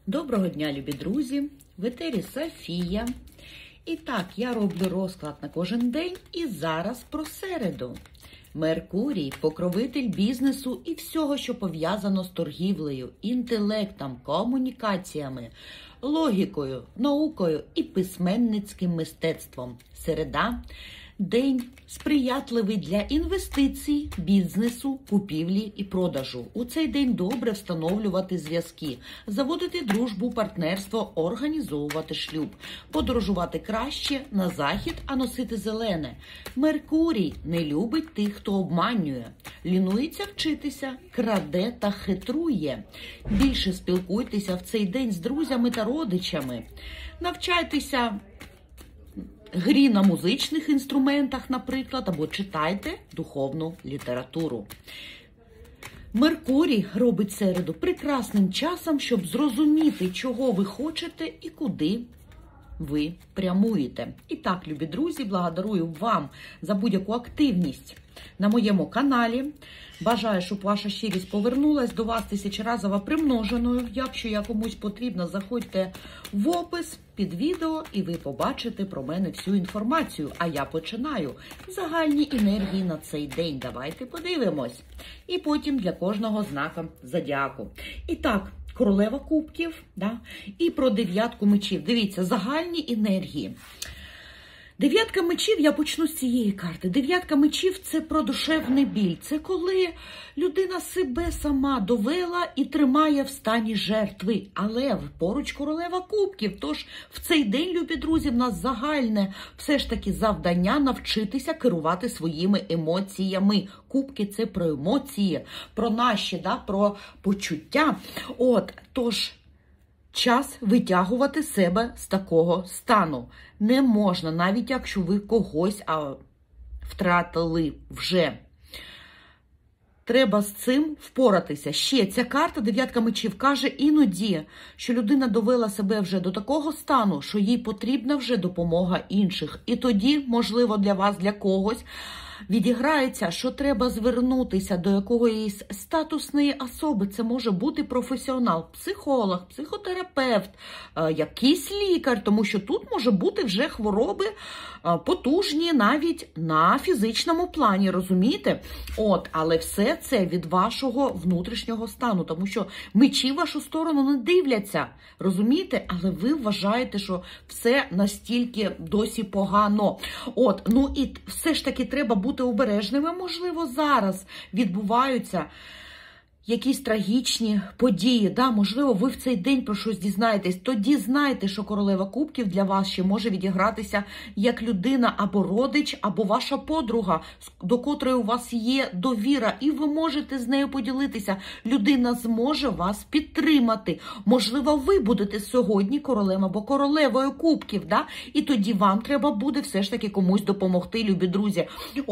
Доброго дня, любі друзі! В етері Софія. І так, я роблю розклад на кожен день і зараз про середу. Меркурій – покровитель бізнесу і всього, що пов'язано з торгівлею, інтелектом, комунікаціями, логікою, наукою і письменницьким мистецтвом. Середа – день сприятливий для інвестицій, бізнесу, купівлі і продажу. У цей день добре встановлювати зв'язки, заводити дружбу, партнерство, організовувати шлюб. Подорожувати краще на захід, а носити зелене. Меркурій не любить тих, хто обманює. Лінується вчитися, краде та хитрує. Більше спілкуйтеся в цей день з друзями та родичами. Навчайтеся грі на музичних інструментах, наприклад, або читайте духовну літературу. Меркурій робить середу прекрасним часом, щоб зрозуміти, чого ви хочете і куди ви прямуєте. І так, любі друзі, благодарую вам за будь-яку активність на моєму каналі. Бажаю, щоб ваша щирість повернулась до вас тисячеразово примноженою. Якщо я комусь потрібна, заходьте в опис під відео і ви побачите про мене всю інформацію. А я починаю. Загальні енергії на цей день. Давайте подивимось. І потім для кожного знака зодіаку. І так, королева кубків, да? І про дев'ятку мечів. Дивіться, загальні енергії. Дев'ятка мечів, я почну з цієї карти. Дев'ятка мечів – це про душевний біль. Це коли людина себе сама довела і тримає в стані жертви. Але поруч королева кубків. Тож в цей день, любі друзі, в нас загальне все ж таки завдання навчитися керувати своїми емоціями. Кубки – це про емоції, про наші, да, про почуття. Тож час витягувати себе з такого стану. Не можна, навіть якщо ви когось втратили вже. Треба з цим впоратися. Ще ця карта, дев'ятка мечів, каже іноді, що людина довела себе вже до такого стану, що їй потрібна вже допомога інших. І тоді, можливо, для вас, для когось, відіграється, що треба звернутися до якоїсь статусної особи. Це може бути професіонал, психолог, психотерапевт, якийсь лікар, тому що тут може бути вже хвороби потужні навіть на фізичному плані, розумієте? Але все це від вашого внутрішнього стану, тому що мечі в вашу сторону не дивляться, розумієте? Але ви вважаєте, що все настільки досі погано. І все ж таки треба бути обережними. Можливо, зараз відбуваються якісь трагічні події, да? Можливо, ви в цей день про щось дізнаєтесь. Тоді знайте, що королева кубків для вас ще може відігратися як людина або родич, або ваша подруга, до котрої у вас є довіра, і ви можете з нею поділитися. Людина зможе вас підтримати. Можливо, ви будете сьогодні королем або королевою кубків, да? І тоді вам треба буде все ж таки комусь допомогти, любі друзі.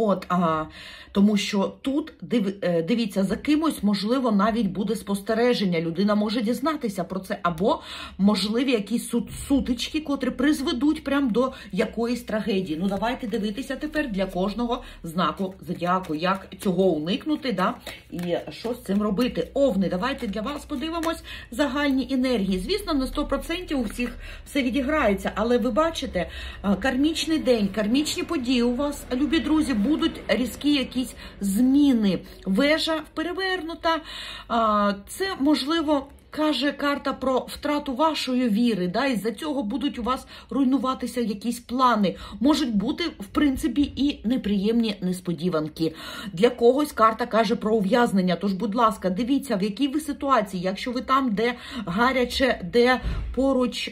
Тому що тут, дивіться, за кимось, можливо, навіть буде спостереження. Людина може дізнатися про це. Або можливі якісь сутички, котрі призведуть прямо до якоїсь трагедії. Давайте дивитися тепер для кожного знаку зодіаку, як цього уникнути, да? І що з цим робити. Овни, давайте для вас подивимось загальні енергії. Звісно, на 100% у всіх все відіграється, але ви бачите, кармічний день, кармічні події у вас, любі друзі, будуть різкі якісь зміни. Вежа перевернута. Це, можливо, каже карта про втрату вашої віри, да? Із-за цього будуть у вас руйнуватися якісь плани. Можуть бути, в принципі, і неприємні несподіванки. Для когось карта каже про ув'язнення. Тож, будь ласка, дивіться, в якій ви ситуації. Якщо ви там, де гаряче, де поруч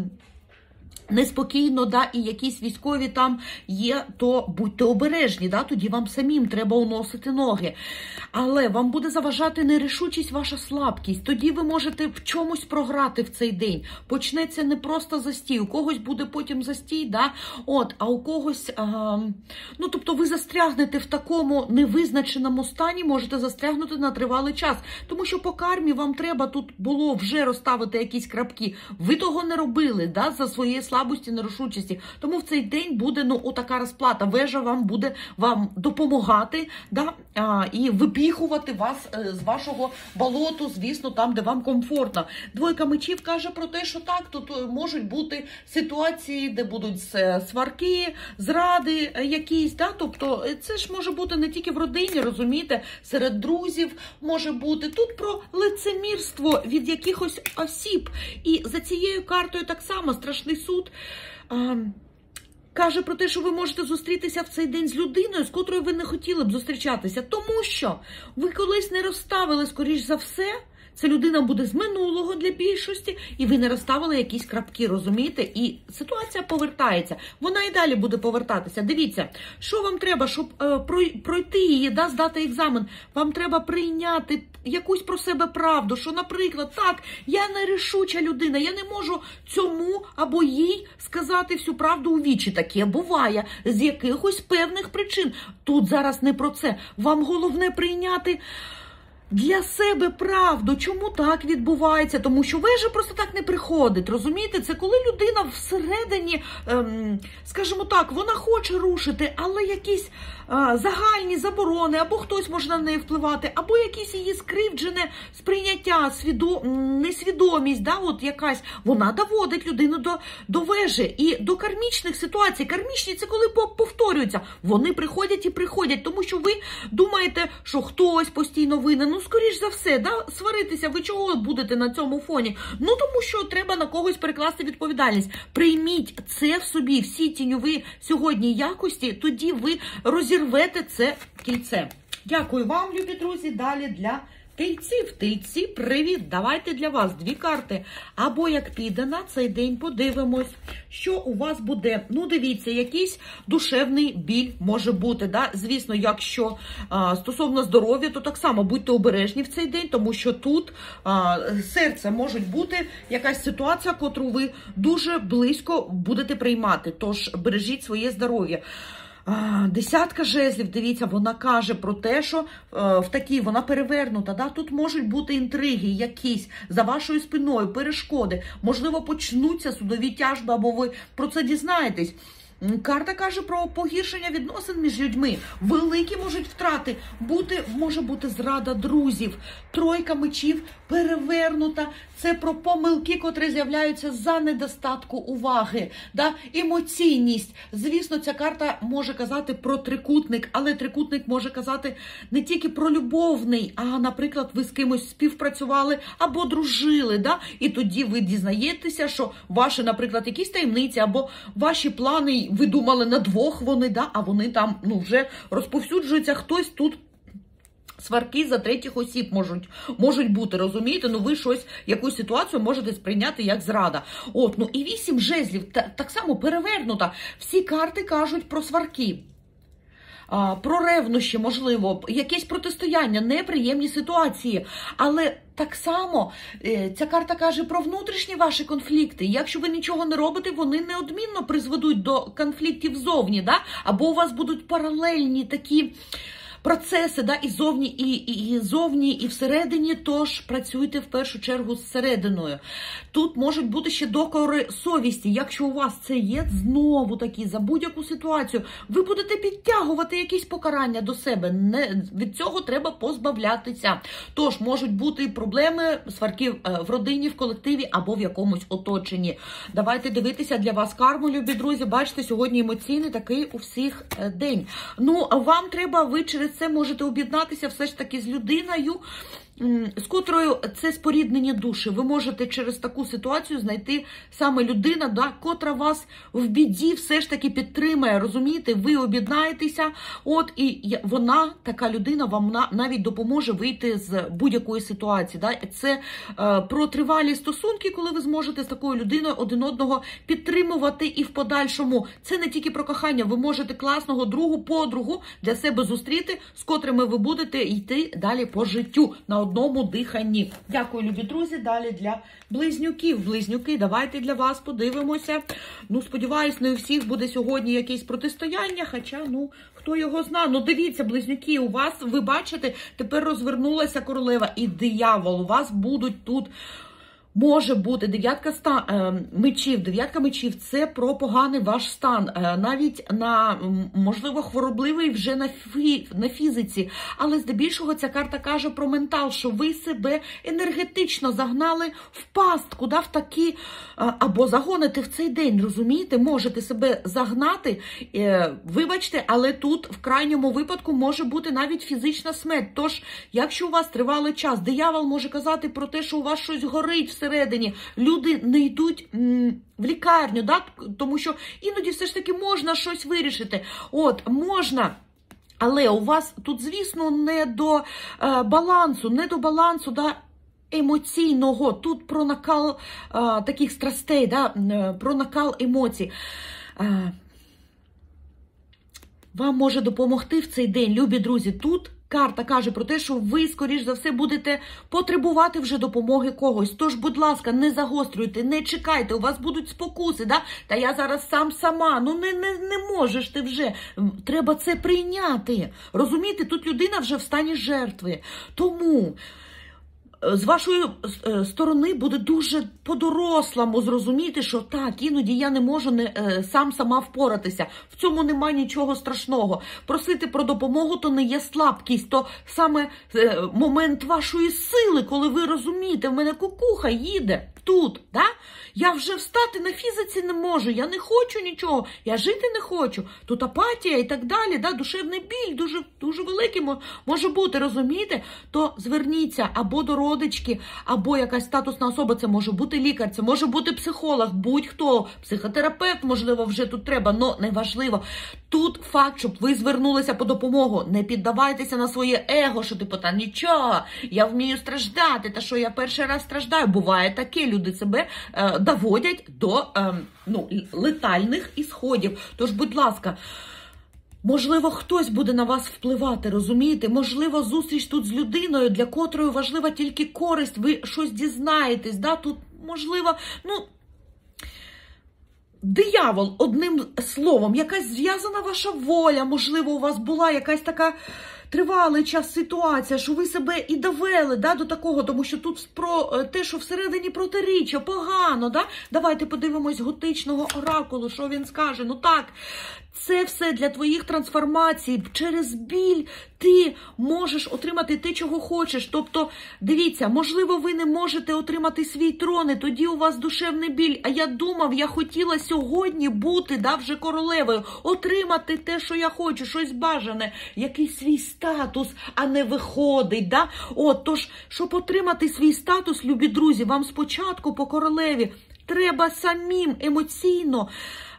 неспокійно, да, і якісь військові там є, то будьте обережні, да, тоді вам самим треба уносити ноги. Але вам буде заважати нерішучість, ваша слабкість. Тоді ви можете в чомусь програти в цей день. Почнеться не просто застій, у когось буде потім застій, да, а у когось, тобто ви застрягнете в такому невизначеному стані, можете застрягнути на тривалий час. Тому що по кармі вам треба тут було вже розставити якісь крапки. Ви того не робили, да, за своєї слабкості. слабості, нерішучості. Тому в цей день буде, отака розплата. Вежа буде вам допомагати, да, і випіхувати вас з вашого болоту, звісно, там, де вам комфортно. Двойка мечів каже про те, що так, тут можуть бути ситуації, де будуть сварки, зради якісь, да, тобто це ж може бути не тільки в родині, розумієте, серед друзів може бути. Тут про лицемірство від якихось осіб. І за цією картою так само страшний суд каже про те, що ви можете зустрітися в цей день з людиною, з котрою ви не хотіли б зустрічатися, тому що ви колись не розставили, скоріш за все, ця людина буде з минулого для більшості, і ви не розставили якісь крапки, розумієте? І ситуація повертається. Вона і далі буде повертатися. Дивіться, що вам треба, щоб пройти її, да, здати екзамен? Вам треба прийняти якусь про себе правду, що, наприклад, так, я нерішуча людина, я не можу цьому або їй сказати всю правду у вічі. Таке буває з якихось певних причин. Тут зараз не про це. Вам головне прийняти для себе правду. Чому так відбувається? Тому що вежа просто так не приходить, розумієте? Це коли людина всередині, скажімо так, вона хоче рушити, але якісь загальні заборони, або хтось може на неї впливати, або якісь її скривджене сприйняття, несвідомість, да, от якась, вона доводить людину до вежі і до кармічних ситуацій. Кармічні – це коли повторюються. Вони приходять і приходять, тому що ви думаєте, що хтось постійно винен. Скоріш за все, да, сваритися, ви чого будете на цьому фоні? Тому що треба на когось перекласти відповідальність. Прийміть це в собі, всі тіньові сьогодні якості, тоді ви розірвете це кільце. Дякую вам, любі друзі. Далі для Тельців. Тельці, привіт! Давайте для вас 2 карти. Або як піде на цей день, подивимось, що у вас буде. Дивіться, якийсь душевний біль може бути. Да? Звісно, якщо стосовно здоров'я, то так само будьте обережні в цей день, тому що тут серце може бути якась ситуація, котру ви дуже близько будете приймати. Тож бережіть своє здоров'я. 10 жезлів, дивіться, вона каже про те, що вона перевернута, да? Тут можуть бути інтриги якісь за вашою спиною, перешкоди, можливо, почнуться судові тяжби, або ви про це дізнаєтесь. Карта каже про погіршення відносин між людьми. Великі можуть втрати. Може бути зрада друзів. 3 мечів перевернута. Це про помилки, котрі з'являються за недостатку уваги. Да? Емоційність. Звісно, ця карта може казати про трикутник, але трикутник може казати не тільки про любовний, а, наприклад, ви з кимось співпрацювали або дружили. Да? І тоді ви дізнаєтеся, що ваші, наприклад, якісь таємниці або ваші плани ви думали на 2 вони, да? А вони там вже розповсюджуються, хтось тут. Сварки за третіх осіб можуть бути, розумієте? Ви якусь ситуацію можете сприйняти як зрада. І 8 жезлів, так само перевернута. Всі карти кажуть про сварки. Про ревнощі, можливо, якесь протистояння, неприємні ситуації. Але так само ця карта каже про внутрішні ваші конфлікти. Якщо ви нічого не робите, вони неодмінно призведуть до конфліктів ззовні, да? Або у вас будуть паралельні такі процеси, да, і зовні, і всередині, тож працюйте в першу чергу з серединою. Тут можуть бути ще докори совісті. Якщо у вас це є, знову таки, за будь-яку ситуацію, ви будете підтягувати якісь покарання до себе. Від цього треба позбавлятися. Тож, можуть бути проблеми, сварки в родині, в колективі або в якомусь оточенні. Давайте дивитися для вас карму, любі друзі. Бачите, сьогодні емоційний такий у всіх день. Вам треба, ви через це можете об'єднатися все ж таки з людиною, з котрою це споріднені душі. Ви можете через таку ситуацію знайти саме людина, да, котра вас в біді все ж таки підтримає, розумієте? Ви об'єднаєтеся, і вона, така людина, вам навіть допоможе вийти з будь-якої ситуації. Да? Це про тривалі стосунки, коли ви зможете з такою людиною один одного підтримувати і в подальшому. Це не тільки про кохання, ви можете класного другу, подругу для себе зустріти, з котрими ви будете йти далі по життю на одному диханні. Дякую, любі друзі. Далі для близнюків. Близнюки, давайте для вас подивимося. Сподіваюсь, не у всіх буде сьогодні якесь протистояння, хоча, хто його зна. Дивіться, близнюки, у вас, ви бачите, тепер розвернулася королева і диявол. У вас будуть тут Може бути мечів. Дев'ятка мечів – це про поганий ваш стан. Навіть на, можливо, хворобливий вже на фізиці. Але здебільшого ця карта каже про ментал, що ви себе енергетично загнали в пастку, да, в такі, або загоните в цей день, розумієте? Можете себе загнати, вибачте, але тут в крайньому випадку може бути навіть фізична смерть. Тож, якщо у вас тривалий час, диявол може казати про те, що у вас щось горить всередині, люди не йдуть в лікарню, да? Тому що іноді все ж таки можна щось вирішити. От, можна, але у вас тут, звісно, не до балансу, да, емоційного. Тут про накал таких страстей, да, про накал емоцій. Вам може допомогти в цей день, любі друзі. Тут карта каже про те, що ви, скоріш за все, будете потребувати вже допомоги когось. Тож, будь ласка, не загострюйте, не чекайте, у вас будуть спокуси, да? Та я зараз сама, ну не можеш ти вже. Треба це прийняти. Розумієте, тут людина вже в стані жертви. Тому з вашої сторони буде дуже по-дорослому зрозуміти, що так, іноді я не можу сама впоратися. В цьому немає нічого страшного. Просити про допомогу – то не є слабкість, то саме момент вашої сили, коли ви розумієте, в мене кукуха їде тут, да? Я вже встати на фізиці не можу, я не хочу нічого, я жити не хочу. Тут апатія і так далі, да? Душевний біль дуже, дуже великий може бути, розумієте? То зверніться або до родички, або якась статусна особа, це може бути лікар, це може бути психолог, будь-хто, психотерапевт, можливо, вже тут треба, але неважливо. Тут факт, щоб ви звернулися по допомогу, не піддавайтеся на своє его, що типу, та нічого, я вмію страждати, та що я перший раз страждаю. Буває таке, люди себе доводять до летальних ісходів. Тож, будь ласка, можливо, хтось буде на вас впливати, розумієте? Можливо, зустріч тут з людиною, для котрої важлива тільки користь, ви щось дізнаєтесь, да? Тут, можливо, диявол, одним словом, якась зв'язана ваша воля, можливо, у вас була якась така тривалий час ситуація, що ви себе і довели, да, до такого, тому що тут про те, що всередині протиріччя, погано, да? Давайте подивимось готичного оракулу, що він скаже. Ну так, це все для твоїх трансформацій. Через біль ти можеш отримати те, чого хочеш. Тобто, дивіться, можливо, ви не можете отримати свій трон, і тоді у вас душевний біль. А я думав, я хотіла сьогодні бути, да, вже королевою, отримати те, що я хочу, щось бажане, якийсь свій статус, а не виходить, да? От, тож, щоб отримати свій статус, любі друзі, вам спочатку по королеві треба самим емоційно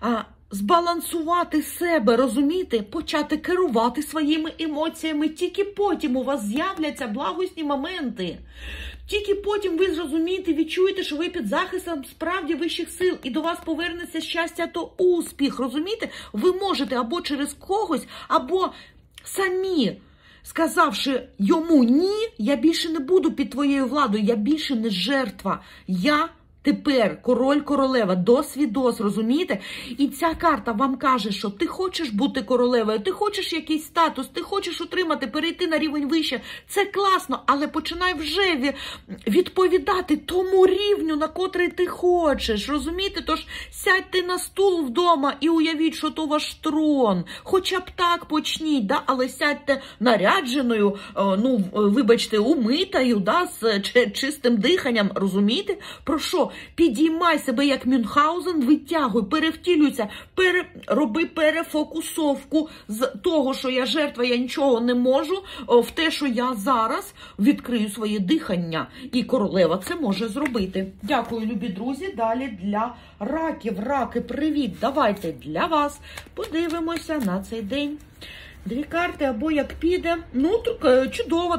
збалансувати себе, розумієте? Почати керувати своїми емоціями. Тільки потім у вас з'являться благосні моменти. Тільки потім ви зрозумієте, відчуєте, що ви під захистом справді вищих сил, і до вас повернеться щастя то успіх, розумієте? Ви можете або через когось, або самі, сказавши йому «ні, я більше не буду під твоєю владою, я більше не жертва, я тепер король-королева, дос-відос, розумієте? І ця карта вам каже, що ти хочеш бути королевою, ти хочеш якийсь статус, ти хочеш отримати, перейти на рівень вище. Це класно, але починай вже відповідати тому рівню, на котрий ти хочеш, розумієте? Тож сядьте на стул вдома і уявіть, що то ваш трон. Хоча б так почніть, да? Але сядьте нарядженою, вибачте, умитою, да? З чистим диханням, розумієте? Про що? Підіймай себе як Мюнхгаузен, витягуй, перевтілюйся, роби перефокусовку з того, що я жертва, я нічого не можу, в те, що я зараз відкрию своє дихання. І королева це може зробити. Дякую, любі друзі. Далі для раків. Раки, привіт! Давайте для вас подивимося на цей день. Дві карти, або як піде, чудово,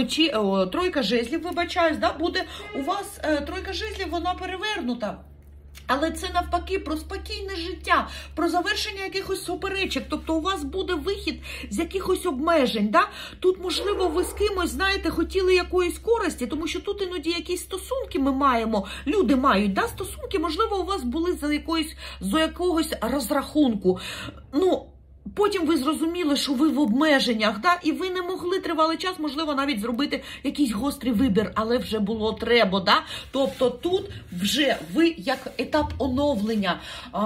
тройка жезлів, вибачаюсь, да, буде у вас тройка жезлів, вона перевернута. Але це навпаки про спокійне життя, про завершення якихось суперечок. Тобто у вас буде вихід з якихось обмежень. Да? Тут, можливо, ви з кимось, знаєте, хотіли якоїсь користі, тому що тут іноді якісь стосунки ми маємо, люди мають, да? Стосунки, можливо, у вас були з якогось розрахунку. Потім ви зрозуміли, що ви в обмеженнях, да? І ви не могли тривалий час, можливо, навіть зробити якийсь гострий вибір, але вже було треба. Да? Тобто тут вже ви як етап оновлення,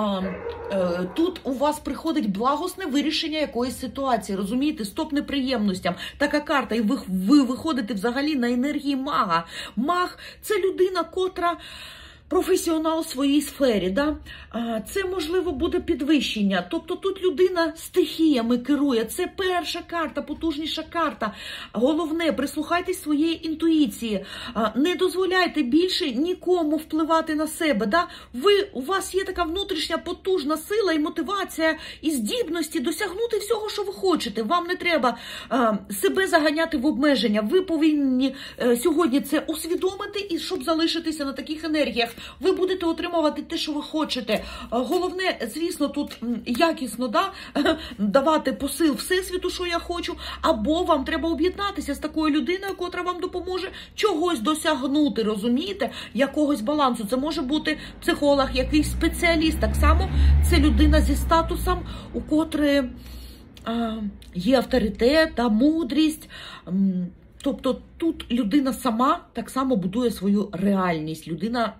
тут у вас приходить благосне вирішення якоїсь ситуації, розумієте, стоп неприємностям. Така карта, і ви виходите взагалі на енергії мага. Маг – це людина, котра професіонал в своїй сфері, да? Це, можливо, буде підвищення. Тобто тут людина стихіями керує. Це перша карта, потужніша карта. Головне, прислухайтесь своєї інтуїції. Не дозволяйте більше нікому впливати на себе. Да? У вас є така внутрішня потужна сила і мотивація, і здібності досягнути всього, що ви хочете. Вам не треба себе заганяти в обмеження. Ви повинні сьогодні це усвідомити, і щоб залишитися на таких енергіях. Ви будете отримувати те, що ви хочете. Головне, звісно, тут якісно, да, давати посил Всесвіту, що я хочу, або вам треба об'єднатися з такою людиною, котра вам допоможе чогось досягнути, розумієте, якогось балансу. Це може бути психолог, якийсь спеціаліст. Так само це людина зі статусом, у котрої є авторитет та мудрість. Тобто тут людина сама так само будує свою реальність. Людина,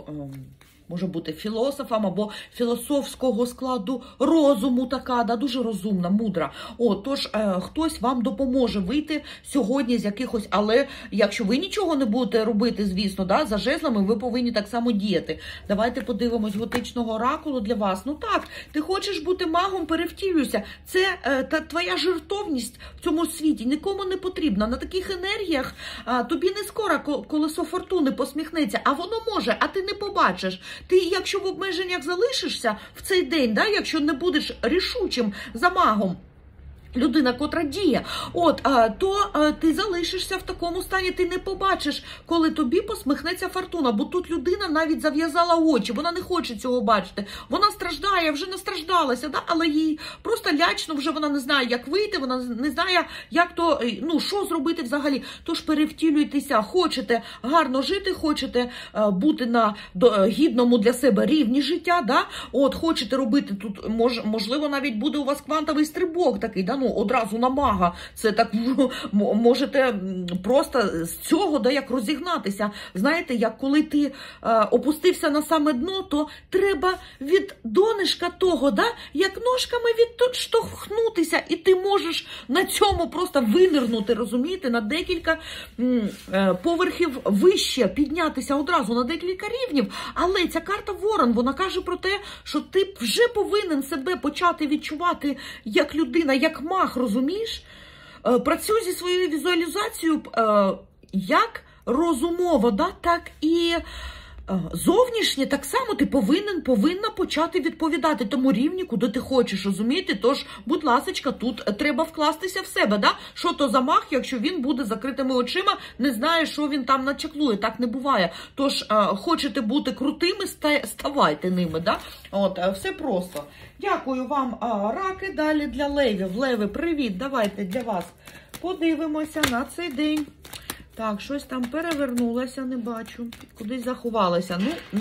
може бути філософом або філософського складу розуму така, да, дуже розумна, мудра. Тож хтось вам допоможе вийти сьогодні з якихось, але якщо ви нічого не будете робити, звісно, да, за жезлами, ви повинні так само діяти. Давайте подивимось готичного оракулу для вас. Ну так, ти хочеш бути магом, перевтілюйся. Це твоя жертовність в цьому світі нікому не потрібна. На таких енергіях тобі не скоро колесо фортуни посміхнеться, а воно може, а ти не побачиш. Ти, якщо в обмеженнях залишишся в цей день, да, якщо не будеш рішучим за магом, людина, котра діє, то ти залишишся в такому стані, ти не побачиш, коли тобі посміхнеться фортуна, бо тут людина навіть зав'язала очі, вона не хоче цього бачити, вона страждає, вже не страждалася, да? Але їй просто лячно, вже вона не знає, як вийти, вона не знає, як то, що зробити взагалі. Тож перевтілюйтеся, хочете гарно жити, хочете бути на гідному для себе рівні життя, да? Хочете робити тут, можливо, навіть буде у вас квантовий стрибок такий, да? Одразу на мага. Це так можете просто з цього, да, як розігнатися. Знаєте, як коли ти опустився на саме дно, то треба від донишка того, да, як ножками відштовхнутися, і ти можеш на цьому просто винирнути, розумієте, на декілька поверхів вище, піднятися одразу на декілька рівнів. Але ця карта Ворон, вона каже про те, що ти вже повинен себе почати відчувати як людина, як маг, розумієш? Працюй зі своєю візуалізацією як розумово, да, так і зовнішнє, так само ти повинна почати відповідати тому рівні, куди ти хочеш, розумієте? Тож, будь ласочка, тут треба вкластися в себе, да? Що то за маг, якщо він буде закритими очима, не знає, що він там начаклує, так не буває. Тож, хочете бути крутими, ставайте ними, да? Все просто. Дякую вам, раки, далі для левів. Леви, привіт, давайте для вас подивимося на цей день. Так, щось там перевернулося, не бачу. Кудись заховалося.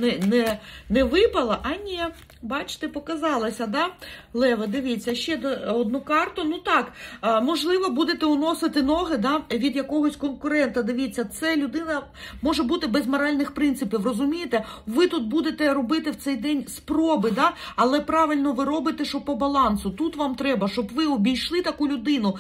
Не випало, а ні. Бачите, показалося, да? Лева, дивіться, ще одну карту. Ну так, можливо, будете уносити ноги, да, від якогось конкурента. Дивіться, це людина може бути без моральних принципів, розумієте? Ви тут будете робити в цей день спроби, да? Але правильно ви робите, що по балансу. Тут вам треба, щоб ви обійшли таку людину.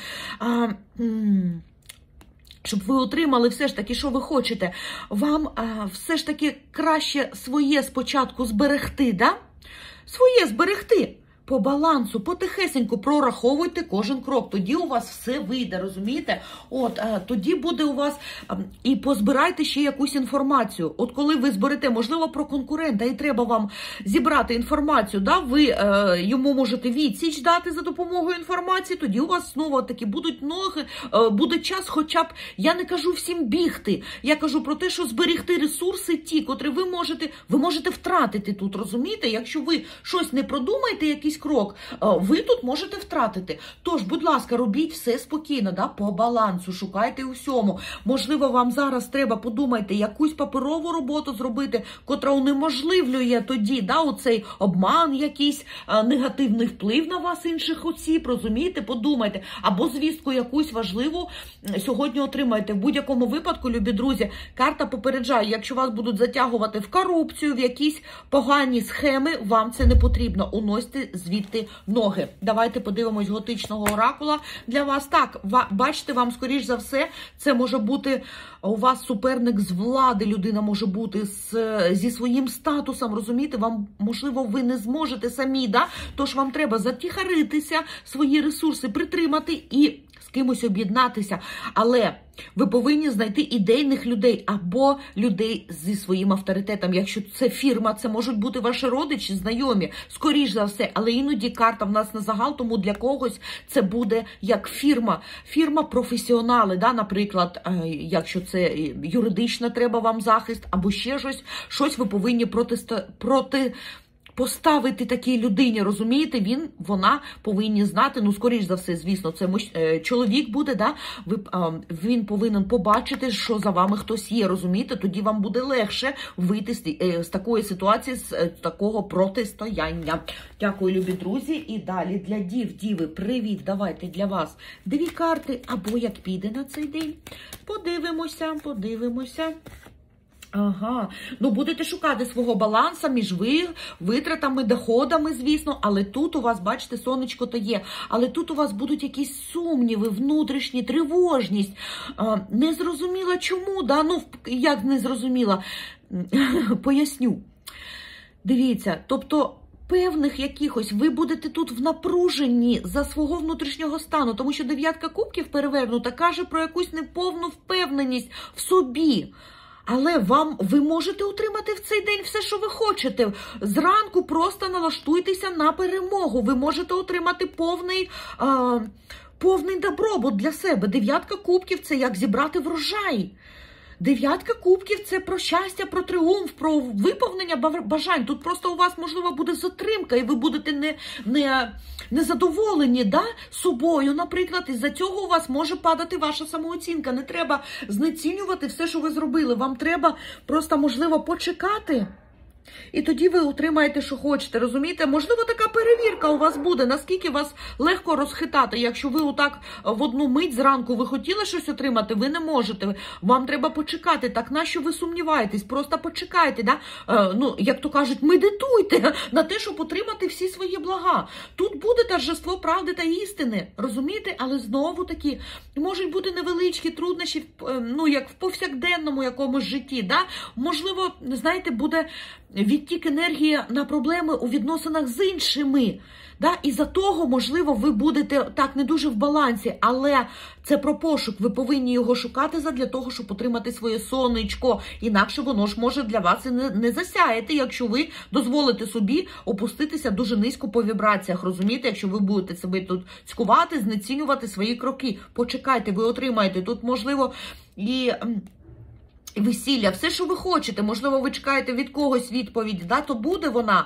Щоб ви отримали все ж таки, що ви хочете. Вам все ж таки краще своє спочатку зберегти, да? Своє зберегти. По балансу, потихесеньку прораховуйте кожен крок. Тоді у вас все вийде, розумієте? Тоді буде у вас... І позбирайте ще якусь інформацію. Коли ви зберете, можливо, про конкурента, і треба вам зібрати інформацію, да? Ви йому можете відсіч дати за допомогою інформації, тоді у вас знову таки будуть ноги, буде час хоча б, я не кажу всім бігти, я кажу про те, що зберегти ресурси ті, котрі ви можете втратити тут, розумієте? Якщо ви щось не продумаєте, якісь якийсь крок, ви тут можете втратити. Тож, будь ласка, робіть все спокійно, да, по балансу, шукайте усьому. Можливо, вам зараз треба, подумайте, якусь паперову роботу зробити, котра унеможливлює тоді, да, оцей обман якийсь, негативний вплив на вас інших осіб, розумієте, подумайте. Або звістку якусь важливу сьогодні отримаєте. В будь-якому випадку, любі друзі, карта попереджає, якщо вас будуть затягувати в корупцію, в якісь погані схеми, вам це не потрібно. Уносьте звідти ноги. Давайте подивимось готичного оракула для вас. Так, бачите, вам, скоріш за все, це може бути у вас суперник з влади, людина може бути зі своїм статусом, розумієте? Вам, можливо, ви не зможете самі, да? Тож вам треба затіхаритися, свої ресурси притримати і з кимось об'єднатися. Але ви повинні знайти ідейних людей або людей зі своїм авторитетом. Якщо це фірма, це можуть бути ваші родичі, знайомі, скоріш за все. Але іноді карта в нас на загал, тому для когось це буде як фірма. Фірма-професіонали, да, наприклад, якщо це юридично треба вам захист, або ще щось ви повинні поставити такій людині, розумієте, вона повинні знати, ну, скоріш за все, звісно, це чоловік буде, да? Він повинен побачити, що за вами хтось є, розумієте, тоді вам буде легше вийти з такої ситуації, з такого протистояння. Дякую, любі друзі, і далі для діви, привіт, давайте для вас 2 карти, або як піде на цей день. Подивимося. Ага, ну будете шукати свого балансу між витратами, доходами, звісно, але тут у вас, бачите, сонечко то є, але тут у вас будуть якісь сумніви, внутрішні, тривожність, незрозуміло чому, да, ну, як незрозуміло, поясню. Дивіться, тобто, певних якихось, ви будете тут в напруженні за свого внутрішнього стану, тому що 9 кубків перевернута каже про якусь неповну впевненість в собі. Але ви можете отримати в цей день все, що ви хочете. Зранку просто налаштуйтеся на перемогу. Ви можете отримати повний добробут для себе. 9 кубків – це як зібрати врожай. 9 кубків – це про щастя, про тріумф, про виповнення бажань. Тут просто у вас, можливо, буде затримка, і ви будете незадоволені, да, собою, наприклад. Із-за цього у вас може падати ваша самооцінка. Не треба знецінювати все, що ви зробили. Вам треба просто, можливо, почекати. І тоді ви отримаєте, що хочете, розумієте? Можливо, така перевірка у вас буде, наскільки вас легко розхитати. Якщо ви отак в одну мить зранку ви хотіли щось отримати, ви не можете. Вам треба почекати. Так нащо ви сумніваєтесь? Просто почекайте, да? Ну, як то кажуть, медитуйте на те, щоб отримати всі свої блага. Тут буде торжество правди та істини, розумієте? Але знову-таки можуть бути невеличкі труднощі, ну, як в повсякденному якомусь житті, да? Можливо, знаєте, буде відтік енергії на проблеми у відносинах з іншими. Да? І за того, можливо, ви будете так не дуже в балансі, але це про пошук. Ви повинні його шукати для того, щоб отримати своє сонечко. Інакше воно ж може для вас і не засяяти, якщо ви дозволите собі опуститися дуже низько по вібраціях. Розумієте, якщо ви будете себе тут цькувати, знецінювати свої кроки. Почекайте, ви отримаєте. Тут, можливо, і весілля, все, що ви хочете, можливо, ви чекаєте від когось відповідь, да, то буде вона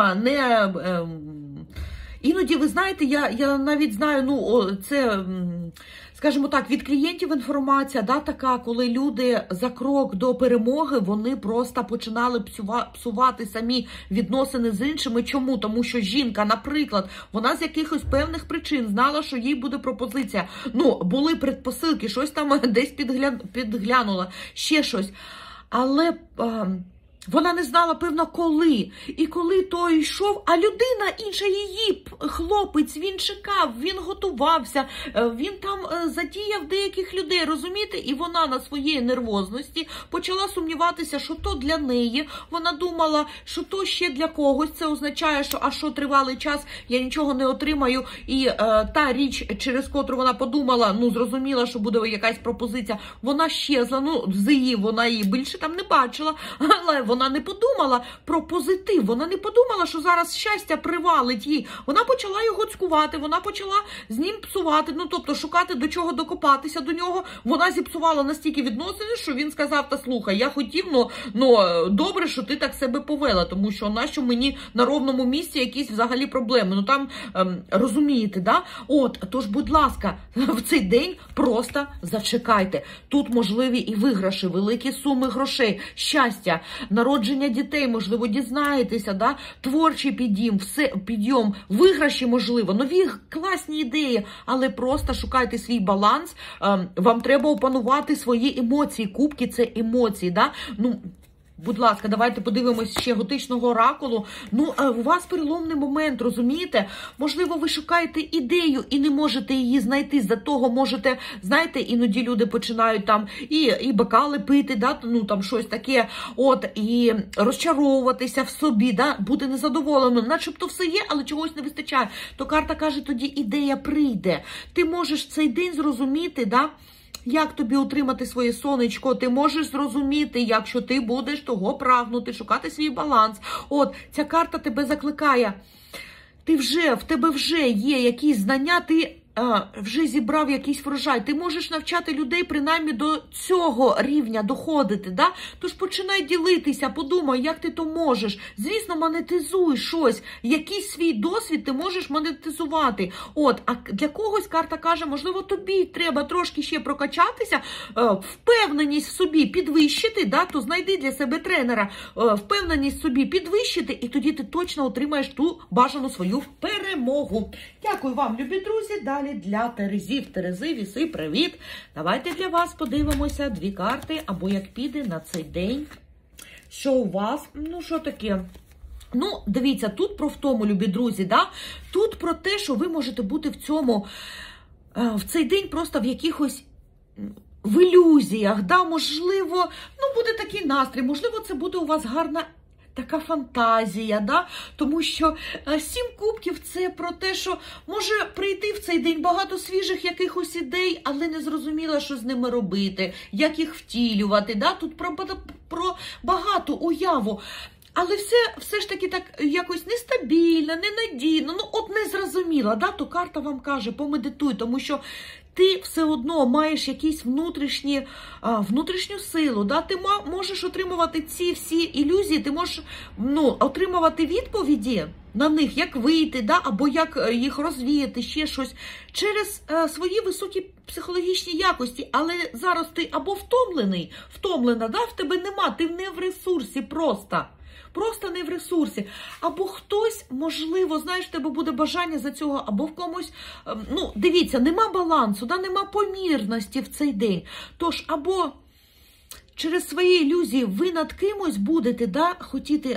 Іноді, ви знаєте, я навіть знаю, ну, це, скажімо так, від клієнтів інформація, да, така, коли люди за крок до перемоги, вони просто починали псувати самі відносини з іншими. Чому? Тому що жінка, наприклад, вона з якихось певних причин знала, що їй буде пропозиція. Ну, були предпосилки, щось там десь підглянула, ще щось. Але вона не знала, певно, коли. І коли той йшов, а людина інша, її хлопець, він чекав, він готувався, він там задіяв деяких людей, розумієте? І вона на своїй нервозності почала сумніватися, що то для неї. Вона думала, що то ще для когось. Це означає, що що тривалий час я нічого не отримаю. І та річ, через котру вона подумала, ну, зрозуміла, що буде якась пропозиція, вона щезла, ну, вона її більше там не бачила, але вона не подумала про позитив, вона не подумала, що зараз щастя привалить їй. Вона почала його цькувати, вона почала з ним псувати, ну, тобто шукати до чого докопатися до нього. Вона зіпсувала настільки відносини, що він сказав, та слухай, я хотів, добре, що ти так себе повела, тому що нащо мені на ровному місці якісь взагалі проблеми. Ну, там, розумієте, да? Тож, будь ласка, в цей день просто зачекайте. Тут можливі і виграші, великі суми грошей, щастя, народження дітей, можливо, дізнаєтеся, да? Творчий підйом, виграші, можливо, нові класні ідеї, але просто шукайте свій баланс. Вам треба опанувати свої емоції. Кубки – це емоції, да? Будь ласка, давайте подивимось ще готичного оракулу. У вас переломний момент, розумієте? Можливо, ви шукаєте ідею і не можете її знайти. За того можете, знаєте, іноді люди починають там і бокали пити, да? Там щось таке, і розчаровуватися в собі, да? Бути незадоволеним. Начебто все є, але чогось не вистачає. То карта каже, тоді ідея прийде. Ти можеш цей день зрозуміти, да? Як тобі отримати своє сонечко, ти можеш зрозуміти, якщо ти будеш того прагнути, шукати свій баланс. Ця карта тебе закликає. В тебе вже є якісь знання, ти вже зібрав якийсь врожай. Ти можеш навчати людей принаймні до цього рівня доходити, да? Тож починай ділитися, подумай, як ти то можеш. Звісно, монетизуй щось. Якийсь свій досвід ти можеш монетизувати. А для когось карта каже, можливо, тобі треба трошки ще прокачатися, впевненість в собі підвищити, да? То знайди для себе тренера, впевненість в собі підвищити, і тоді ти точно отримаєш ту бажану свою перемогу. Дякую вам, любі друзі. Далі для Терезів. Терези, віси, привіт! Давайте для вас подивимося 2 карти, або як піде на цей день. Що у вас? Що таке? Дивіться, тут про втому, любі друзі, да? Тут про те, що ви можете бути в цей день просто в якихось в ілюзіях, да? Можливо, буде такий настрій, можливо, це буде у вас гарна така фантазія, да? Тому що 7 кубків – це про те, що може прийти в цей день багато свіжих якихось ідей, але не зрозуміло, що з ними робити, як їх втілювати. Да? Тут про багато уяву. Але все ж таки так якось нестабільно, ненадійно, не зрозуміло. Да? То карта вам каже, помедитуй, тому що ти все одно маєш якісь внутрішню силу, да? Ти можеш отримувати ці всі ілюзії, ти можеш отримувати відповіді на них, як вийти, да? Або як їх розвіяти, ще щось, через свої високі психологічні якості. Але зараз ти або втомлена, да? В тебе нема, ти не в ресурсі просто не в ресурсі. Або хтось, можливо, знаєш, в тебе буде бажання за цього, або в комусь, дивіться, нема балансу, да, нема помірності в цей день. Тож, або через свої ілюзії ви над кимось будете, да, хотіти,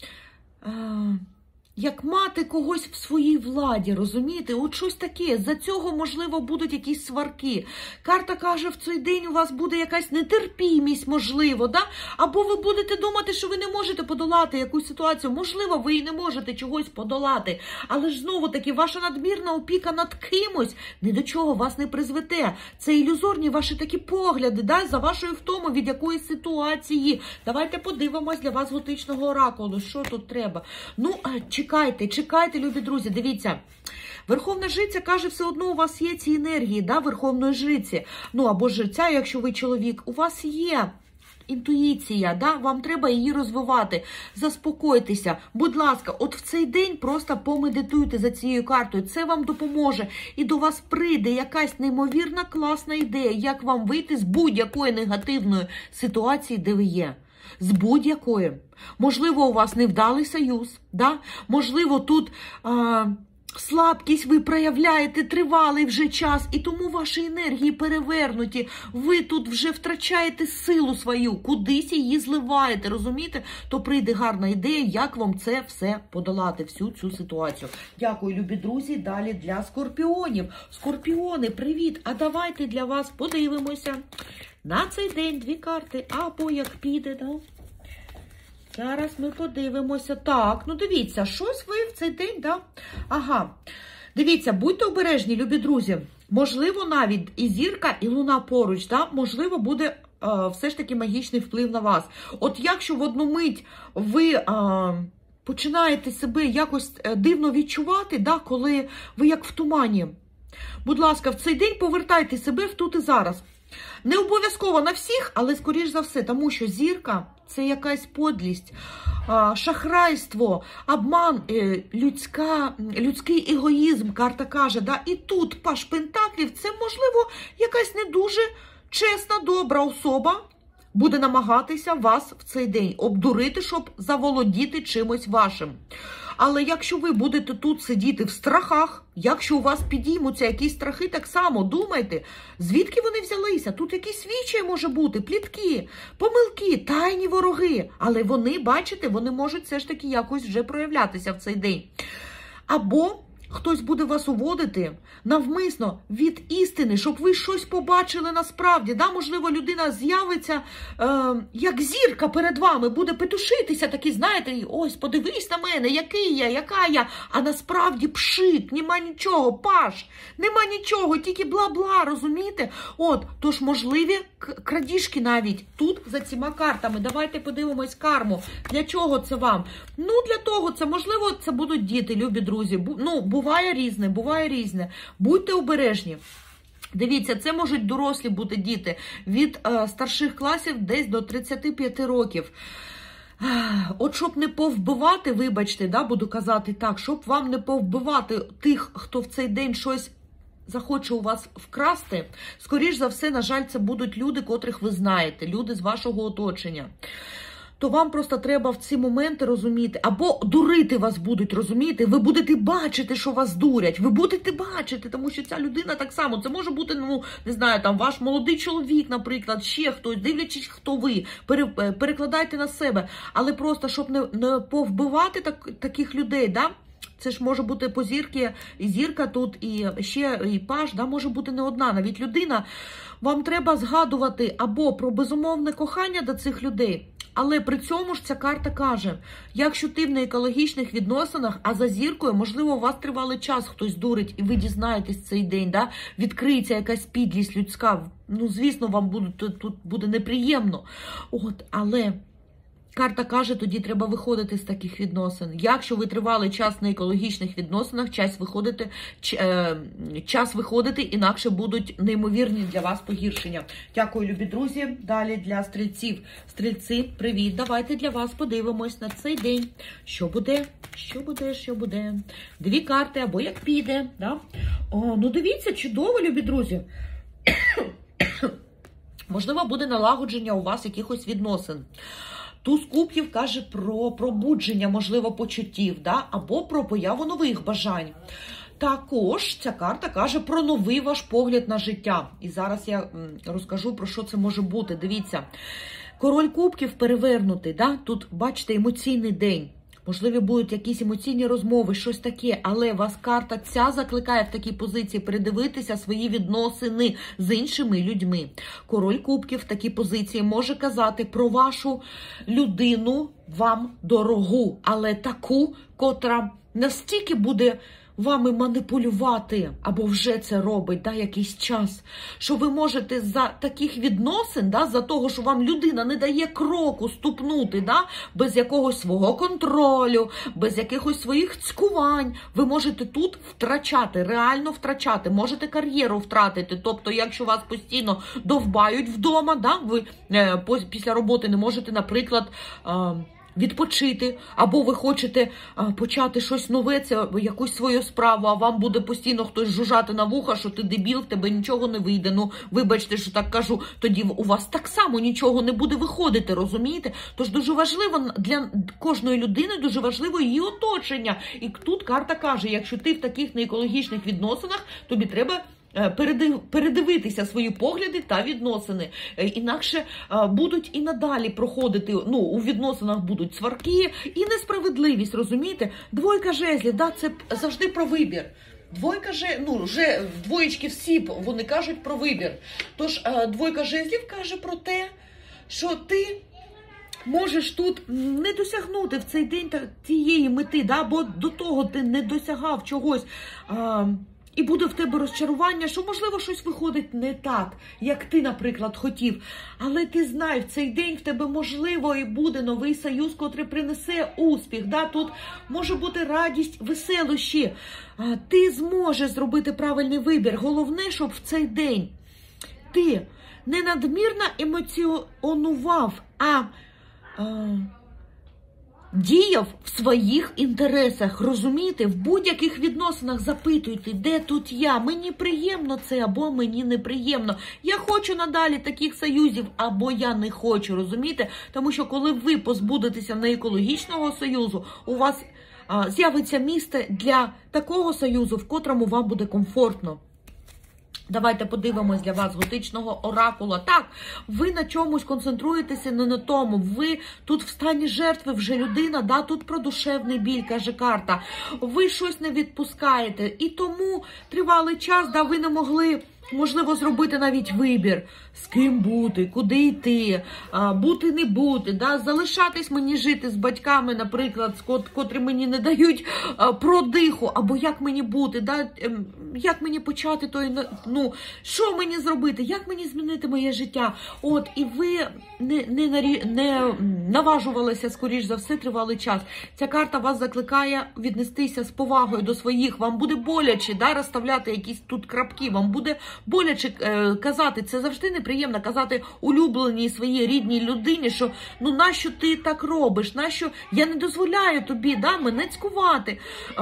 як мати когось в своїй владі, розумієте? Щось таке. За цього, можливо, будуть якісь сварки. Карта каже, в цей день у вас буде якась нетерпімість, можливо, да? Або ви будете думати, що ви не можете подолати якусь ситуацію. Можливо, ви і не можете чогось подолати. Але ж знову-таки, ваша надмірна опіка над кимось ні до чого вас не призведе. Це ілюзорні ваші такі погляди, да? За вашою втомою від якоїсь ситуації. Давайте подивимось для вас готичного оракулу. Що тут треба? Чекайте, любі друзі, дивіться. Верховна жриця каже, все одно у вас є ці енергії, да, верховної жриці. Або жриця, якщо ви чоловік, у вас є інтуїція, да, вам треба її розвивати. Заспокойтеся. Будь ласка, в цей день просто помедитуйте за цією картою. Це вам допоможе. І до вас прийде якась неймовірна класна ідея, як вам вийти з будь-якої негативної ситуації, де ви є. З будь-якої. Можливо, у вас невдалий союз, да? Можливо, тут слабкість ви проявляєте тривалий вже час, і тому ваші енергії перевернуті. Ви тут вже втрачаєте силу свою, кудись її зливаєте, розумієте? То прийде гарна ідея, як вам це все подолати, всю цю ситуацію. Дякую, любі друзі. Далі для скорпіонів. Скорпіони, привіт! А давайте для вас подивимося. На цей день 2 карти, або як піде, да? Зараз ми подивимося. Так, дивіться, щось ви в цей день, да? Ага. Дивіться, будьте обережні, любі друзі. Можливо, навіть і зірка, і луна поруч, да? Можливо, буде все ж таки магічний вплив на вас. От якщо в одну мить ви починаєте себе якось дивно відчувати, да, коли ви як в тумані, будь ласка, в цей день повертайте себе в тут і зараз. Не обов'язково на всіх, але скоріш за все, тому що зірка – це якась подлість, шахрайство, обман, людський егоїзм, карта каже. Да? І тут паж пентаклів – це, можливо, якась не дуже чесна, добра особа буде намагатися вас в цей день обдурити, щоб заволодіти чимось вашим. Але якщо ви будете тут сидіти в страхах, якщо у вас підіймуться якісь страхи, так само думайте, звідки вони взялися. Тут якісь відчай може бути, плітки, помилки, тайні вороги. Але вони, бачите, вони можуть все ж таки якось вже проявлятися в цей день. Або хтось буде вас уводити навмисно від істини, щоб ви щось побачили насправді. Да? Можливо, людина з'явиться, як зірка перед вами, буде петушитися, такі, знаєте, ось, подивись на мене, який я, яка я, а насправді пшик, нема нічого, паш, нема нічого, тільки бла-бла, розумієте? От, тож можливі крадіжки навіть тут за цими картами. Давайте подивимось карму. Для чого це вам? Ну, для того, це, можливо, це будуть діти, любі друзі. Ну, буває різне, буває різне. Будьте обережні. Дивіться, це можуть дорослі бути діти від старших класів десь до 35 років. От щоб не повбивати, вибачте, да, буду казати так, щоб вам не повбивати тих, хто в цей день щось захоче у вас вкрасти, скоріш за все, на жаль, це будуть люди, котрих ви знаєте, люди з вашого оточення. То вам просто треба в ці моменти розуміти, або дурити вас будуть, розумієте, ви будете бачити, що вас дурять, ви будете бачити, тому що ця людина так само, це може бути, ну, не знаю, там, ваш молодий чоловік, наприклад, ще хтось, дивлячись, хто ви, перекладайте на себе, але просто, щоб не повбивати таких людей, да, це ж може бути по зірки, і зірка тут, і ще і паж, да, може бути не одна, навіть людина, вам треба згадувати або про безумовне кохання до цих людей, але при цьому ж ця карта каже, якщо ти в неекологічних відносинах, а за зіркою, можливо, у вас тривалий час хтось дурить, і ви дізнаєтесь цей день, да? Відкриється якась підлість людська, ну, звісно, вам тут буде неприємно. От, але карта каже, тоді треба виходити з таких відносин. Якщо ви тривалий час на екологічних відносинах, час виходити, інакше будуть неймовірні для вас погіршення. Дякую, любі друзі. Далі для стрільців. Стрільці, привіт. Давайте для вас подивимось на цей день. Що буде? Що буде? Що буде? Дві карти, або як піде. Да? О, ну дивіться, чудово, любі друзі. Можливо, буде налагодження у вас якихось відносин. Туз кубків каже про пробудження, можливо, почуттів, да? Або про появу нових бажань. Також ця карта каже про новий ваш погляд на життя. І зараз я розкажу, про що це може бути. Дивіться, король кубків перевернутий, да? Тут, бачите, емоційний день. Можливо, будуть якісь емоційні розмови, щось таке, але вас карта ця закликає в такій позиції передивитися свої відносини з іншими людьми. Король кубків в такій позиції може казати про вашу людину вам дорогу, але таку, котра настільки буде вами маніпулювати, або вже це робить, да, якийсь час, що ви можете за таких відносин, да, за того, що вам людина не дає кроку ступнути, да, без якогось свого контролю, без якихось своїх цькувань, ви можете тут втрачати, реально втрачати, можете кар'єру втратити, тобто, якщо вас постійно довбають вдома, да, ви після роботи не можете, наприклад, відпочити, або ви хочете почати щось нове, це якусь свою справу, а вам буде постійно хтось жужжати на вуха, що ти дебіл, в тебе нічого не вийде. Ну, вибачте, що так кажу, тоді у вас так само нічого не буде виходити, розумієте? Тож дуже важливо для кожної людини, дуже важливо її оточення. І тут карта каже, якщо ти в таких неекологічних відносинах, тобі треба передивитися свої погляди та відносини. Інакше будуть і надалі проходити, ну, у відносинах будуть сварки і несправедливість, розумієте? Двойка жезлів, да, це завжди про вибір. Двойка ну, вже двоєчки всі, вони кажуть про вибір. Тож двойка жезлів каже про те, що ти можеш тут не досягнути в цей день тієї мети, да, бо до того ти не досягав чогось, І буде в тебе розчарування, що, можливо, щось виходить не так, як ти, наприклад, хотів. Але ти знай, в цей день в тебе, можливо, і буде новий союз, котрий принесе успіх. Да? Тут може бути радість, веселощі. Ти зможеш зробити правильний вибір. Головне, щоб в цей день ти не надмірно емоціонував, а діяв в своїх інтересах, розумієте? В будь-яких відносинах запитуйте, де тут я, мені приємно це, або мені неприємно. Я хочу надалі таких союзів, або я не хочу, розумієте? Тому що коли ви позбудетеся неекологічного союзу, у вас з'явиться місце для такого союзу, в котрому вам буде комфортно. Давайте подивимось для вас готичного оракула. Так, ви на чомусь концентруєтеся, не на тому. Ви тут в стані жертви вже людина, да, тут про душевний біль, каже карта. Ви щось не відпускаєте. І тому тривалий час, да, ви не могли, можливо, зробити навіть вибір, з ким бути, куди йти, бути, не бути, да? Залишатись мені жити з батьками, наприклад, котрі мені не дають продиху, або як мені бути, да? Як мені почати що мені зробити, як мені змінити моє життя. От, і ви не наважувалися, скоріш за все, тривалий час. Ця карта вас закликає віднестися з повагою до своїх, вам буде боляче, да, розставляти якісь тут крапки, вам буде боляче казати, це завжди неприємно казати улюбленій своїй рідній людині, що ну нащо ти так робиш, нащо я не дозволяю тобі, да, мене цькувати.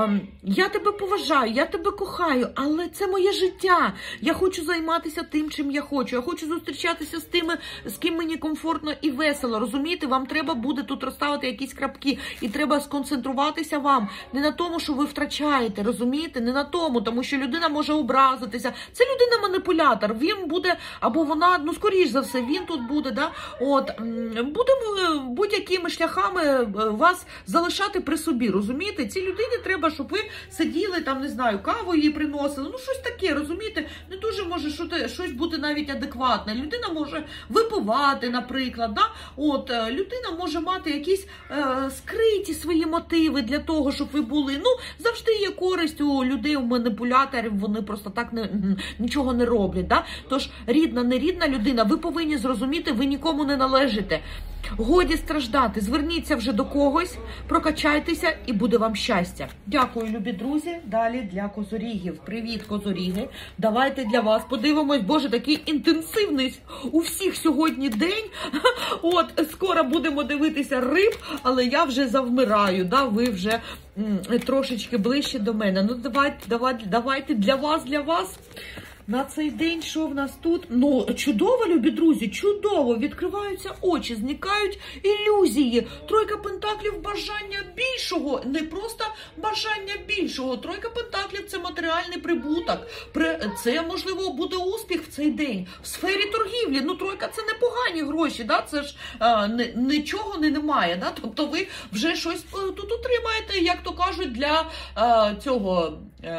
Я тебе поважаю, я тебе кохаю, але це моє життя. Я хочу займатися тим, чим я хочу. Я хочу зустрічатися з тими, з ким мені комфортно і весело. Розумієте, вам треба буде тут розставити якісь крапки. І треба сконцентруватися вам не на тому, що ви втрачаєте, розумієте? Не на тому, тому що людина може образитися. Це людина-маніпулятор. Він буде, або вона, ну, скоріш за все, він тут буде, да? От, буде будь-якими шляхами вас залишати при собі, розумієте? Цій людині треба, щоб ви сиділи, там, не знаю, каву їй приносили, ну, щось таке, розумієте? Не дуже може щось бути навіть адекватне. Людина може випивати, наприклад, да? От, людина може мати якісь скриті свої мотиви для того, щоб ви були. Ну, завжди є користь у людей, у маніпуляторів, вони просто так нічого не роблять, да? Тож, рідна, нерідна людина, ви повинні зрозуміти, ви нікому не належите. Годі страждати, зверніться вже до когось, прокачайтеся і буде вам щастя. Дякую, любі друзі. Далі для козорігів. Привіт, козоріги. Давайте для вас подивимось. Боже, такий інтенсивний у всіх сьогодні день. От, скоро будемо дивитися риб, але я вже завмираю, да? Ви вже трошечки ближче до мене. Ну, давайте для вас. На цей день, що в нас тут? Ну, чудово, любі друзі, чудово. Відкриваються очі, зникають ілюзії. Тройка пентаклів – бажання більшого. Не просто бажання більшого. Тройка пентаклів – це матеріальний прибуток. Це, можливо, буде успіх в цей день. В сфері торгівлі. Ну, тройка – це непогані гроші, да? Це ж нічого немає. Да? Тобто ви вже щось тут отримаєте, як то кажуть, для цього...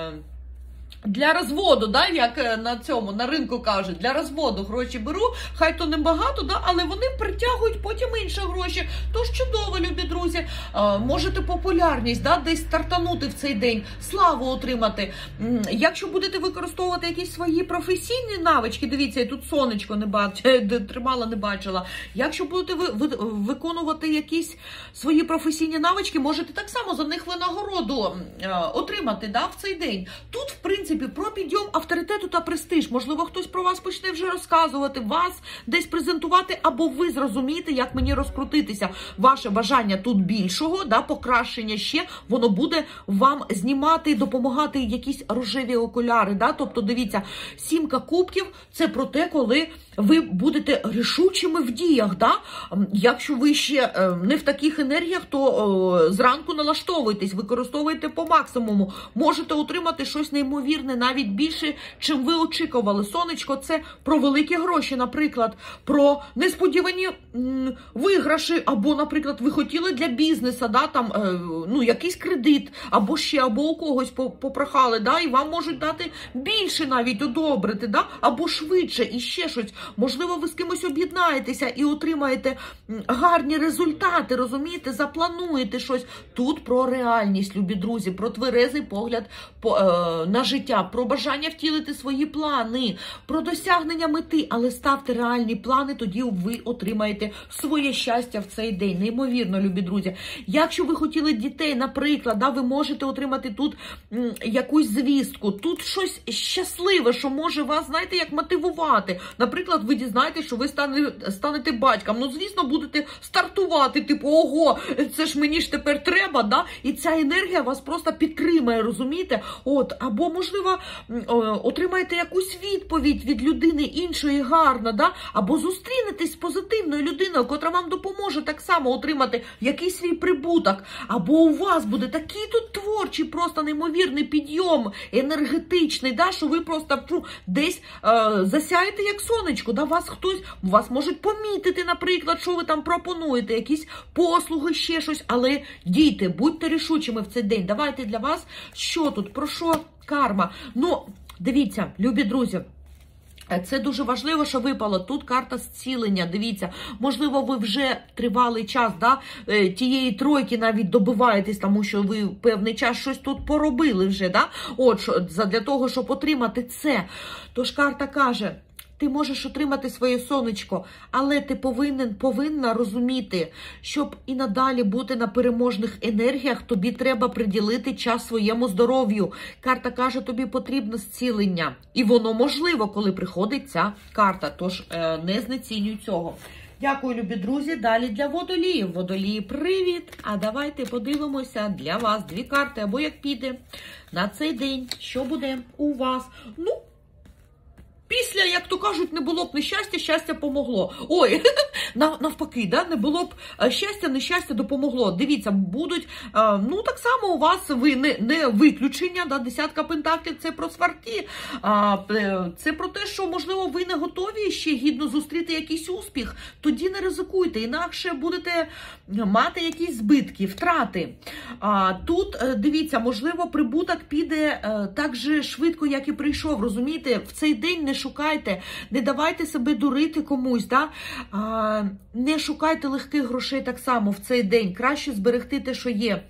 Для розводу, да, як на ринку кажуть, для розводу гроші беру, хай то не багато, да, але вони притягують потім інші гроші. Тож чудово, любі друзі, можете популярність, да, десь стартанути в цей день, славу отримати. Якщо будете використовувати якісь свої професійні навички, дивіться, я тут сонечко тримала, не бачила. Якщо будете виконувати якісь свої професійні навички, можете так само за них винагороду отримати, да, в цей день. Тут, в принципі, про підйом авторитету та престиж. Можливо, хтось про вас почне вже розказувати, вас десь презентувати, або ви зрозумієте, як мені розкрутитися. Ваше бажання тут більшого, да, покращення ще, воно буде вам знімати, допомагати якісь рожеві окуляри. Да? Тобто, дивіться, 7 кубків – це про те, коли ви будете рішучими в діях. Да? Якщо ви ще не в таких енергіях, то зранку налаштовуйтесь, використовуйте по максимуму. Можете отримати щось неймовірне, навіть більше, чим ви очікували. Сонечко – це про великі гроші, наприклад, про несподівані виграші, або, наприклад, ви хотіли для бізнесу, да, там, ну, якийсь кредит, або у когось попрохали, да, і вам можуть дати більше навіть одобрити, да, або швидше, і ще щось. Можливо, ви з кимось об'єднаєтеся і отримаєте гарні результати, розумієте, заплануєте щось. Тут про реальність, любі друзі, про тверезий погляд на життя. життя, про бажання втілити свої плани, про досягнення мети, але ставте реальні плани, тоді ви отримаєте своє щастя в цей день. Неймовірно, любі друзі. Якщо ви хотіли дітей, наприклад, да, ви можете отримати тут якусь звістку, тут щось щасливе, що може вас, знаєте, як мотивувати. Наприклад, ви дізнаєтесь, що ви станете батьком. Ну, звісно, будете стартувати, типу, ого, це ж мені ж тепер треба, да? І ця енергія вас просто підтримає, розумієте? От, або, можливо, отримаєте якусь відповідь від людини іншої гарно, да? Або зустрінетесь з позитивною людиною, котра вам допоможе так само отримати якийсь свій прибуток. Або у вас буде такий тут творчий, просто неймовірний підйом енергетичний, да? Що ви просто десь засяєте як сонечко, да? Вас можуть помітити, наприклад, що ви там пропонуєте, якісь послуги, ще щось, але дійте, будьте рішучими в цей день. Давайте для вас, що тут, про що карма? Ну, дивіться, любі друзі, це дуже важливо, що випало. Тут карта зцілення, дивіться. Можливо, ви вже тривалий час, да, тієї тройки навіть добиваєтесь, тому що ви певний час щось тут поробили вже, да? От, для того, щоб отримати це. Тож карта каже, ти можеш отримати своє сонечко, але ти повинна розуміти, щоб і надалі бути на переможних енергіях, тобі треба приділити час своєму здоров'ю. Карта каже, тобі потрібно зцілення. І воно можливо, коли приходить ця карта. Тож не знецінюй цього. Дякую, любі друзі. Далі для водоліїв. Водолії, привіт! А давайте подивимося для вас дві карти, або як піде на цей день, що буде у вас. Ну, після, як то кажуть, не було б нещастя, щастя помогло. Ой, навпаки, да? Не було б щастя, нещастя допомогло. Дивіться, будуть, ну так само у вас, ви не виключення, да? Десятка пентаклів, це про сварки, це про те, що, можливо, ви не готові ще гідно зустріти якийсь успіх, тоді не ризикуйте, інакше будете мати якісь збитки, втрати. Тут, дивіться, можливо, прибуток піде так же швидко, як і прийшов, розумієте? В цей день не шукайте, не давайте себе дурити комусь, да? Не шукайте легких грошей так само в цей день, краще зберегти те, що є.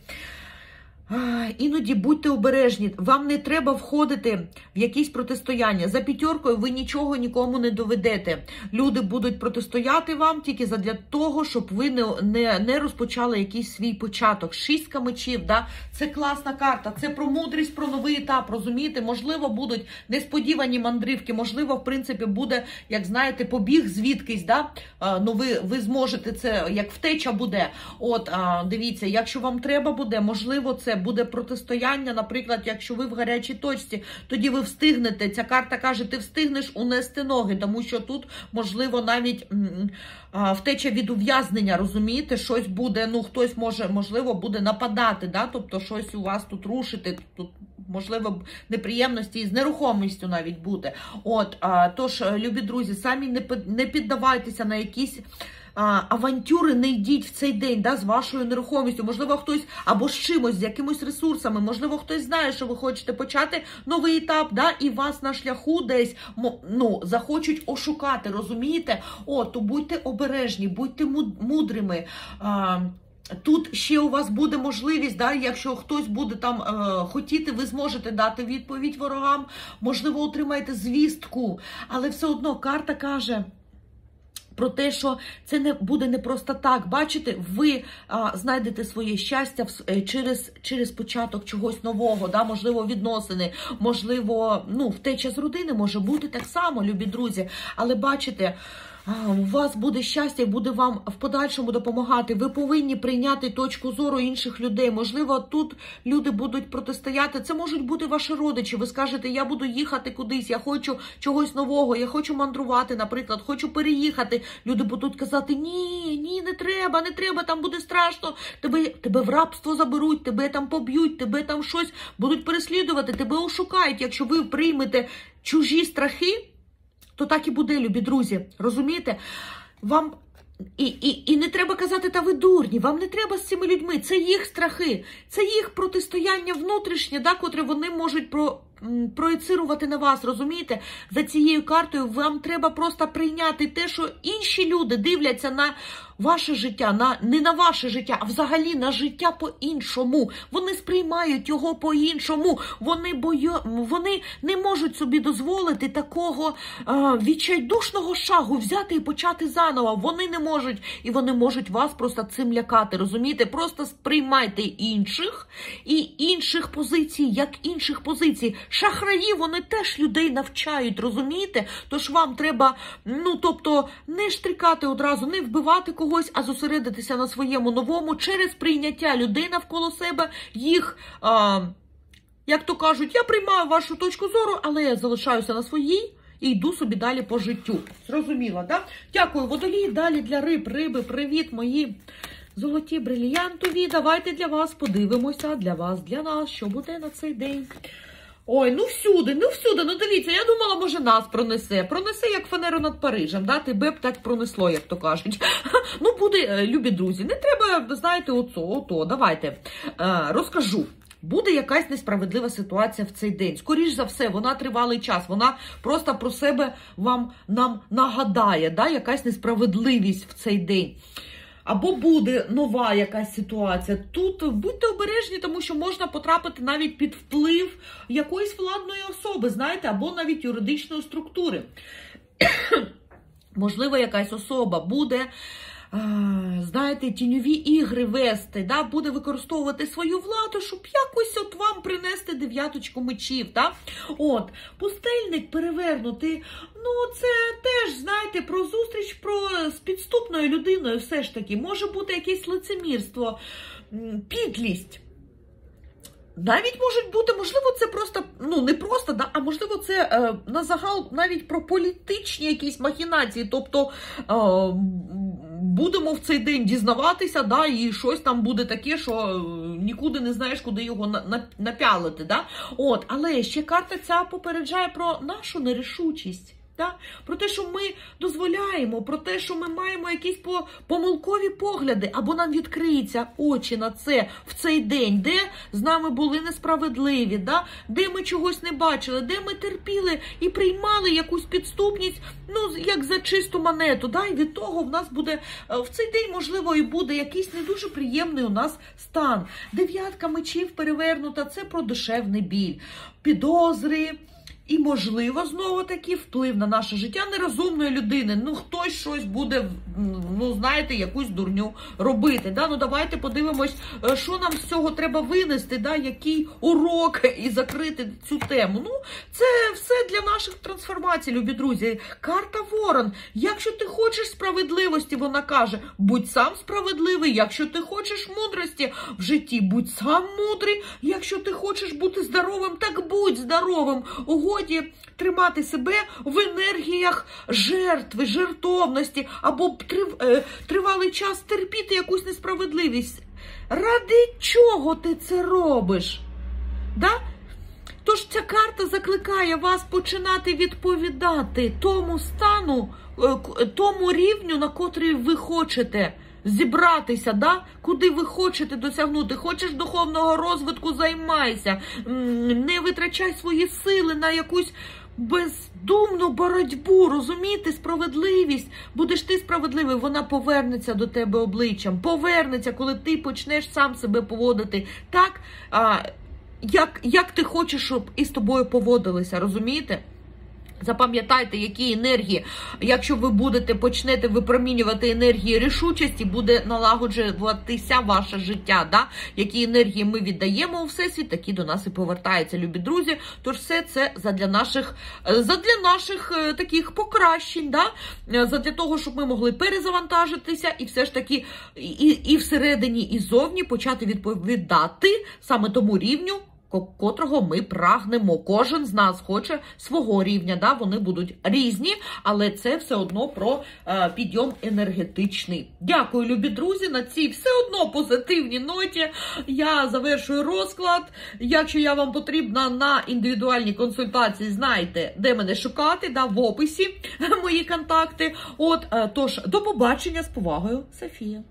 Іноді будьте обережні, вам не треба входити в якісь протистояння. За п'ятеркою ви нічого нікому не доведете. Люди будуть протистояти вам тільки задля того, щоб ви не розпочали якийсь свій початок. Шістка мечів, да? Це класна карта, це про мудрість, про новий етап, розумієте? Можливо, будуть несподівані мандрівки, можливо, в принципі, буде, як знаєте, побіг звідкись, да? Ну, ви зможете, це як втеча буде. От, дивіться, якщо вам треба буде, можливо, це буде протистояння, наприклад, якщо ви в гарячій точці, тоді ви встигнете, ця карта каже, ти встигнеш унести ноги, тому що тут, можливо, навіть втеча від ув'язнення, розумієте, щось буде, ну, хтось може, можливо, буде нападати, да? Тобто щось у вас тут рушити, тут, можливо, неприємності із нерухомістю навіть буде. От, тож, любі друзі, самі не піддавайтеся на якісь авантюри, не йдіть в цей день, да, з вашою нерухомістю. Можливо, хтось або з чимось, з якимось ресурсами, можливо, хтось знає, що ви хочете почати новий етап, да, і вас на шляху десь, ну, захочуть ошукати, розумієте? То будьте обережні, будьте мудрими. Тут ще у вас буде можливість, да, якщо хтось буде там хотіти, ви зможете дати відповідь ворогам, можливо, отримаєте звістку, але все одно карта каже про те, що це не буде не просто так. Бачите, ви знайдете своє щастя через початок чогось нового, да? Можливо, відносини, можливо, ну, втеча з родини може бути так само, любі друзі. Але бачите, у вас буде щастя і буде вам в подальшому допомагати. Ви повинні прийняти точку зору інших людей. Можливо, тут люди будуть протистояти. Це можуть бути ваші родичі. Ви скажете, я буду їхати кудись, я хочу чогось нового, я хочу мандрувати, наприклад, хочу переїхати. Люди будуть казати, ні, не треба, там буде страшно. Тебе в рабство заберуть, тебе там поб'ють, тебе там щось будуть переслідувати, тебе ошукають. Якщо ви приймете чужі страхи, то так і буде, любі друзі, розумієте? Вам і не треба казати, та ви дурні, вам не треба з цими людьми, це їх страхи, це їх протистояння внутрішнє, да, котре вони можуть проєцирувати на вас, розумієте? За цією картою вам треба просто прийняти те, що інші люди дивляться на ваше життя, не на ваше життя, а взагалі на життя по-іншому. Вони сприймають його по-іншому. Вони не можуть собі дозволити такого відчайдушного шагу взяти і почати заново. Вони не можуть. І вони можуть вас просто цим лякати, розумієте? Просто сприймайте інших і інших позицій, як інших позицій. Шахраї, вони теж людей навчають, розумієте? Тож вам треба, не штрикати одразу, не вбивати когось, а зосередитися на своєму новому через прийняття людей навколо себе, їх, як то кажуть, я приймаю вашу точку зору, але я залишаюся на своїй і йду собі далі по життю. Зрозуміло, так? Дякую, Водолій. Далі для риб. Риби, привіт, мої золоті брильянтові. Давайте для вас подивимося, для вас, для нас, що буде на цей день. Ой, всюди, дивіться, я думала, може нас пронесе. Пронесе, як фанеру над Парижем, да? Тебе б так пронесло, як то кажуть. Буде, любі друзі, не треба, знаєте, давайте, розкажу. Буде якась несправедлива ситуація в цей день. Скоріш за все, вона тривалий час, вона просто про себе нам нагадає, да? Якась несправедливість в цей день. Або буде нова якась ситуація. Тут будьте обережні, тому що можна потрапити навіть під вплив якоїсь владної особи, знаєте, або навіть юридичної структури. Можливо, якась особа буде, знаєте, тіньові ігри вести, да? Буде використовувати свою владу, щоб якось вам принести 9 мечів. Да? Пустельник перевернутий, це теж, знаєте, про зустріч з підступною людиною все ж таки. Може бути якесь лицемірство, підлість. Навіть можуть бути, можливо, це просто, не просто, да, а можливо, це на загал навіть про політичні якісь махінації, тобто будемо в цей день дізнаватися, да, і щось там буде таке, що нікуди не знаєш, куди його напялити, да. Але ще карта ця попереджає про нашу нерішучість. Да? Про те, що ми дозволяємо, про те, що ми маємо якісь помилкові погляди, або нам відкриються очі на це в цей день, де з нами були несправедливі, да? Де ми чогось не бачили, де ми терпіли і приймали якусь підступність, як за чисту монету. Да? І від того в нас буде, в цей день, можливо, і буде якийсь не дуже приємний у нас стан. 9 мечів перевернута, це про душевний біль, підозри. І, можливо, знову-таки вплив на наше життя нерозумної людини. Хтось щось буде, знаєте, якусь дурню робити. Да? Давайте подивимось, що нам з цього треба винести, да? Який урок і закрити цю тему. Це все для наших трансформацій, любі друзі. Карта Ворон. Якщо ти хочеш справедливості, вона каже, будь сам справедливий. Якщо ти хочеш мудрості в житті, будь сам мудрий. Якщо ти хочеш бути здоровим, так будь здоровим. Годі тримати себе в енергіях жертви, жертовності, або тривалий час терпіти якусь несправедливість. Ради чого ти це робиш? Да? Тож ця карта закликає вас починати відповідати тому стану, тому рівню, на котрий ви хочете зібратися, да? Куди ви хочете досягнути. Хочеш духовного розвитку, займайся. Не витрачай свої сили на якусь бездумну боротьбу, розумієте, справедливість. Будеш ти справедливий, вона повернеться до тебе обличчям. Повернеться, коли ти почнеш сам себе поводити так, як ти хочеш, щоб із тобою поводилися, розумієте? Запам'ятайте, які енергії, якщо ви почнете випромінювати енергії рішучості, буде налагоджуватися ваше життя, да? Які енергії ми віддаємо у Всесвіт, такі до нас і повертаються, любі друзі. Тож все це задля наших таких покращень, да? Задля того, щоб ми могли перезавантажитися і все ж таки і всередині, і зовні почати відповідати саме тому рівню, котрого ми прагнемо. Кожен з нас хоче свого рівня, да? Вони будуть різні, але це все одно про підйом енергетичний. Дякую, любі друзі, на цій все одно позитивній ноті я завершую розклад. Якщо я вам потрібна на індивідуальні консультації, знайте, де мене шукати, да? В описі мої контакти. Тож, до побачення, з повагою, Софія.